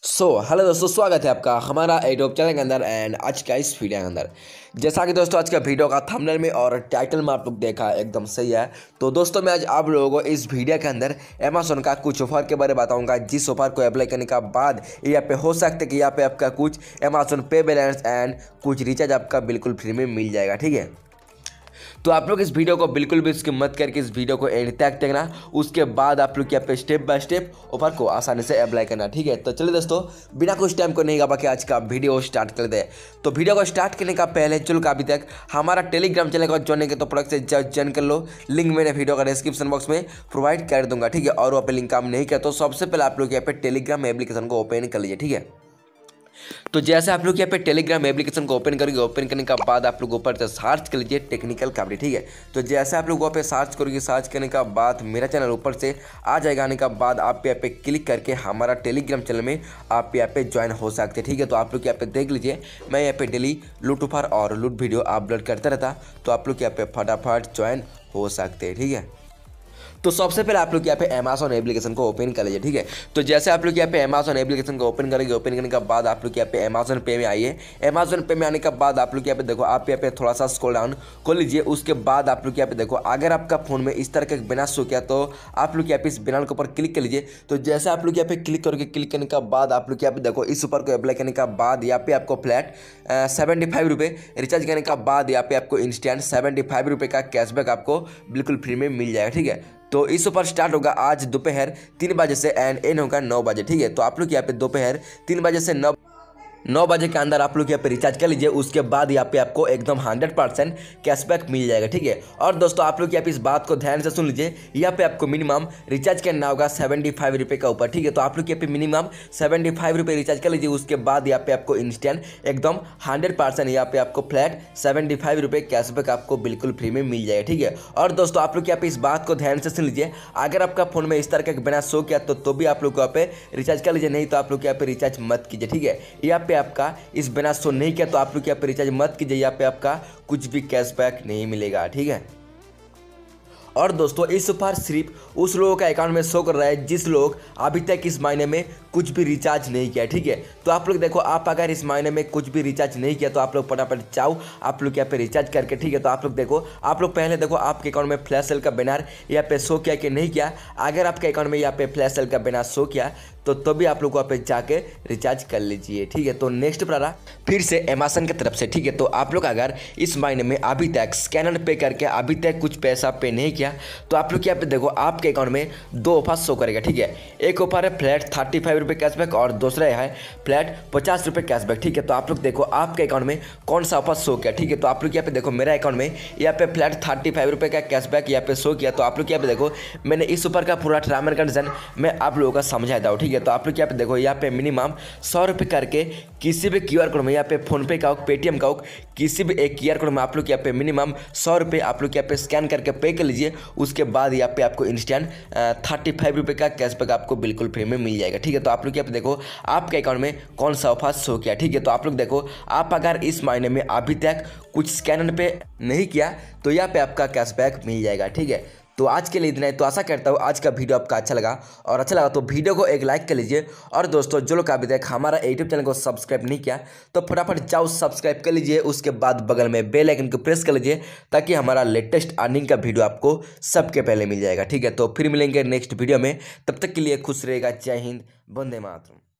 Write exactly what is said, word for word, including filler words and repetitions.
So hello दोस्तों, स्वागत है आपका हमारा यूट्यूब चैनल के अंदर एंड आज का इस वीडियो के अंदर। जैसा कि दोस्तों आज का वीडियो का थंबनेल में और टाइटल में आप लोग देखा एकदम सही है। तो दोस्तों मैं आज आप लोगों को इस वीडियो के अंदर अमेज़न का कुछ ऑफर के बारे में बताऊंगा, जिस ऑफर को अप्लाई करने का बाद यहाँ पे हो सकता है कि यहाँ पे आपका कुछ अमेज़न पे बैलेंस एंड कुछ रिचार्ज आपका बिल्कुल फ्री में मिल जाएगा। ठीक है, तो आप लोग इस वीडियो को बिल्कुल भी स्किप मत करके इस वीडियो को एंड तक देखना। उसके बाद आप लोग यहाँ पे स्टेप बाय स्टेप ऑफर को आसानी से अप्लाई करना। ठीक है, तो चलिए दोस्तों बिना कुछ टाइम को नहीं गवा के आज का वीडियो स्टार्ट कर दे। तो वीडियो को स्टार्ट करने का पहले चलो का अभी तक हमारा टेलीग्राम चैनल को ज्वाइन के तो प्रोडक्ट से ज्वाइन कर लो। लिंक मैंने वीडियो का डिस्क्रिप्शन बॉक्स में प्रोवाइड कर दूंगा। ठीक है, और वहाँ पे लिंक काम नहीं किया तो सबसे पहले आप लोग यहाँ पे टेलीग्राम एप्लीकेशन को ओपन कर लीजिए। ठीक है, तो जैसे आप लोग यहाँ पे टेलीग्राम एप्लीकेशन को ओपन करेंगे, ओपन करने के बाद आप लोग ऊपर से सर्च कर लीजिए टेक्निकल काबरी। ठीक है, तो जैसे आप लोग वहाँ पे सर्च करोगे, सर्च करने का बाद मेरा चैनल ऊपर से आ जाएगा। आने का बाद आप यहाँ पे क्लिक करके हमारा टेलीग्राम चैनल में आप यहाँ पे ज्वाइन हो सकते हैं। ठीक है, तो आप लोग यहाँ पे देख लीजिए, मैं यहाँ पे डेली लूट ऑफर और लूट वीडियो अपलोड करता रहता, तो आप लोग यहाँ पे फटाफट ज्वाइन हो सकते हैं। ठीक है, तो सबसे पहले आप लोग यहाँ पे अमेज़न एप्लीकेशन को ओपन कर लीजिए। ठीक है, तो जैसे आप लोग यहाँ पे अमेज़न एप्लीकेशन को ओपन करेंगे, ओपन करने के बाद आप लोग यहाँ पे अमेज़न पे में आइए। अमेज़न पे में आने के बाद आप लोग यहाँ पे देखो, आप यहाँ पे थोड़ा सा स्क्रॉल डाउन कर लीजिए। उसके बाद आप लोग यहाँ पे देखो, अगर आपका फोन में इस तरह का बिना शो किया तो आप लोग यहाँ पे इस बिना के ऊपर क्लिक कर लीजिए। तो जैसे आप लोग यहाँ पे क्लिक करोगे, क्लिक करने के बाद आप लोग यहाँ पे देखो, इस ऊपर को अप्लाई करने के बाद यहाँ पे आपको फ्लैट सेवेंटी फाइव रुपये रिचार्ज करने के बाद यहाँ पे आपको इंस्टेंट सेवेंटी फाइव रुपये का कैशबैक आपको बिल्कुल फ्री में मिल जाएगा। ठीक है, तो इस ऊपर स्टार्ट होगा आज दोपहर तीन बजे से एंड एंड होगा नौ बजे। ठीक है, तो आप लोग यहाँ पे दोपहर तीन बजे से नौ नौ बजे के अंदर आप लोग यहाँ पे रिचार्ज कर लीजिए। उसके बाद यहाँ पे आपको एकदम हंड्रेड परसेंट कैशबैक मिल जाएगा। ठीक है, और दोस्तों आप लोग यहाँ पे इस बात को ध्यान से सुन लीजिए, यहाँ पे आपको मिनिमम रिचार्ज करना होगा सेवेंटी फाइव रुपये का ऊपर। ठीक है, तो आप लोग यहाँ पे मिनिमम सेवेंटी फाइव रुपये रिचार्ज कर लीजिए। उसके बाद यहाँ पे आपको इंस्टेंट एकदम हंड्रेड परसेंट यहाँ पे आपको फ्लैट सेवेंटी फाइव रुपये कैशबैक आपको बिल्कुल फ्री में मिल जाएगा। ठीक है, और दोस्तों आप लोग यहाँ पे इस बात को ध्यान से सुन लीजिए, अगर आपका फोन में इस तरह का बिना शो किया तो, तो भी आप लोग यहाँ पे रिचार्ज कर लीजिए, नहीं तो आप लोग यहाँ पे रिचार्ज मत कीजिए। ठीक है, यहाँ पे आपका इस बिना शो नहीं किया तो आप लोग यहाँ पे रिचार्ज मत कीजिए, यहाँ पे आपका कुछ भी कैशबैक नहीं मिलेगा। ठीक है, और दोस्तों इस पर सिर्फ उस लोगों का अकाउंट में शो कर रहा है जिस लोग अभी तक इस महीने में कुछ भी रिचार्ज नहीं किया। ठीक है, तो आप लोग देखो, आप अगर इस महीने में कुछ भी रिचार्ज नहीं किया तो आप लोग फटाफट चाहो आप लोग यहाँ पे रिचार्ज करके। ठीक है, तो आप लोग देखो, आप लोग पहले देखो आपके अकाउंट में फ्लैश सेल का बैनर यहाँ पे शो किया कि नहीं किया। अगर आपके अकाउंट में यहाँ पे फ्लैश सेल का बैनर शो किया तो तभी आप लोग वहाँ पे जाके रिचार्ज कर लीजिए। ठीक है, तो नेक्स्ट पर फिर से अमेज़न की तरफ से। ठीक है, तो आप लोग अगर इस महीने में अभी तक स्कैनर पे करके अभी तक कुछ पैसा पे नहीं किया तो आप लोग यहाँ पे देखो, आपके अकाउंट में दो ऑफर शो करेगा। ठीक है, एक ऑफर है फ्लैट थर्टी फाइव रुपये कैशबैक और दूसरा है फ्लैट पचास रुपये कैशबैक। ठीक है, तो आप लोग देखो आपके अकाउंट में कौन सा ऑफर शो किया। ठीक है, तो आप लोग यहाँ पे देखो, मेरा अकाउंट में यहाँ पे फ्लैट थर्टी फाइव रुपये का कैशबैक यहाँ पे शो किया। तो आप लोग यहाँ पे देखो, मैंने इस ऊपर का पूरा टर्म एंड कंडीशन मैं आप लोगों का समझाता हूँ। ठीक है, तो आप लोग यहाँ पे देखो, यहाँ पे मिनिमम सौ रुपये करके किसी भी क्यू आर कोड में, यहाँ पे फोनपे का हो, पेटीएम का हो, किसी भी एक क्यू आर कोड में आप लोग यहाँ पे मिनिमम सौ रुपये आप लोग यहाँ पे स्कैन करके पे कर लीजिए। उसके बाद यहाँ पे आपको इंस्टेंट थर्टी फाइव रुपये का कैशबैक आपको बिल्कुल फ्री में मिल जाएगा। ठीक है, तो आप लोग यहाँ पे देखो आपके अकाउंट में कौन सा ऑफर शो किया। ठीक है, तो आप लोग देखो, आप अगर इस महीने में अभी तक कुछ स्कैनर पे नहीं किया तो यहाँ पे आपका कैशबैक मिल जाएगा। ठीक है, तो आज के लिए इतना ही। तो आशा करता हूँ आज का वीडियो आपका अच्छा लगा, और अच्छा लगा तो वीडियो को एक लाइक कर लीजिए। और दोस्तों जो लोग अभी तक हमारा यूट्यूब चैनल को सब्सक्राइब नहीं किया तो फटाफट जाओ सब्सक्राइब कर लीजिए। उसके बाद बगल में बेल आइकन को प्रेस कर लीजिए ताकि हमारा लेटेस्ट अर्निंग का वीडियो आपको सबके पहले मिल जाएगा। ठीक है, तो फिर मिलेंगे नेक्स्ट वीडियो में, तब तक के लिए खुश रहेगा। जय हिंद, वंदे मातरम।